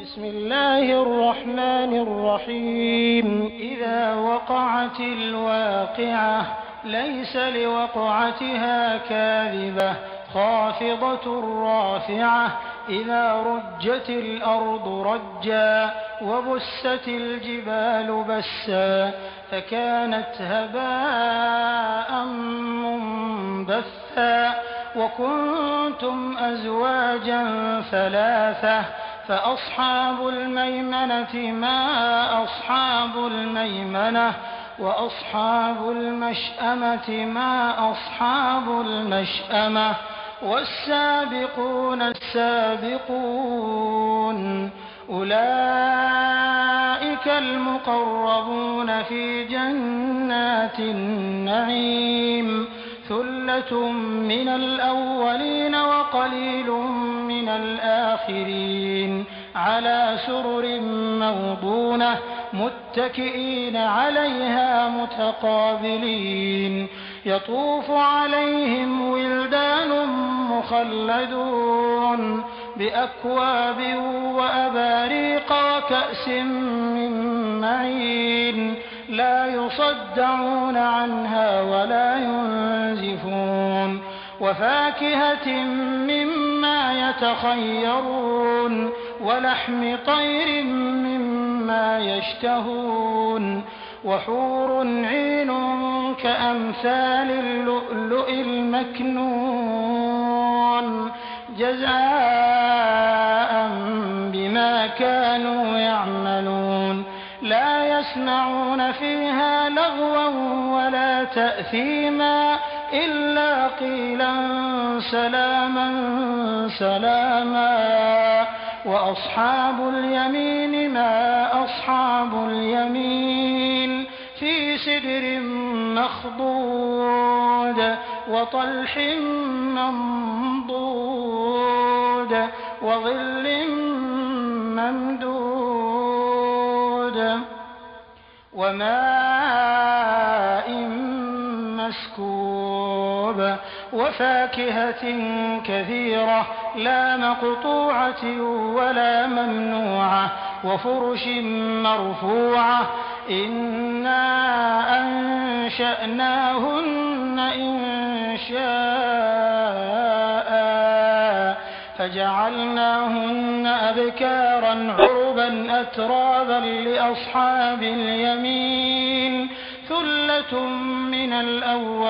بسم الله الرحمن الرحيم. إذا وقعت الواقعة ليس لوقعتها كاذبة خافضة رافعة إذا رجت الأرض رجا وبست الجبال بسا فكانت هباء منبثا وكنتم أزواجا ثلاثة فأصحاب الميمنة ما أصحاب الميمنة وأصحاب المشأمة ما أصحاب المشأمة والسابقون السابقون أولئك المقربون في جنات النعيم ثلة من الأولين وقليل من الآخرين على سرر موضونة متكئين عليها متقابلين يطوف عليهم ولدان مخلدون بأكواب وأباريق وكأس من معين لا يصدعون عنها ولا ينزفون وفاكهة مما يتخيرون ولحم طير مما يشتهون وحور عين كأمثال اللؤلؤ المكنون جزاء بما كانوا يعملون لا يسمعون فيها لغوا ولا تأثيما إلا قيلا سلاما سلاما وأصحاب اليمين ما أصحاب اليمين في سدر مخضود وطلح منضود وظل ممدود وماء مسكوب وفاكهة كثيرة لا مقطوعة ولا ممنوعة وفرش مرفوعة إنا أنشأناهن إنشاء فجعلناهن أبكارا عربا أترابا لأصحاب اليمين ثلة من الأول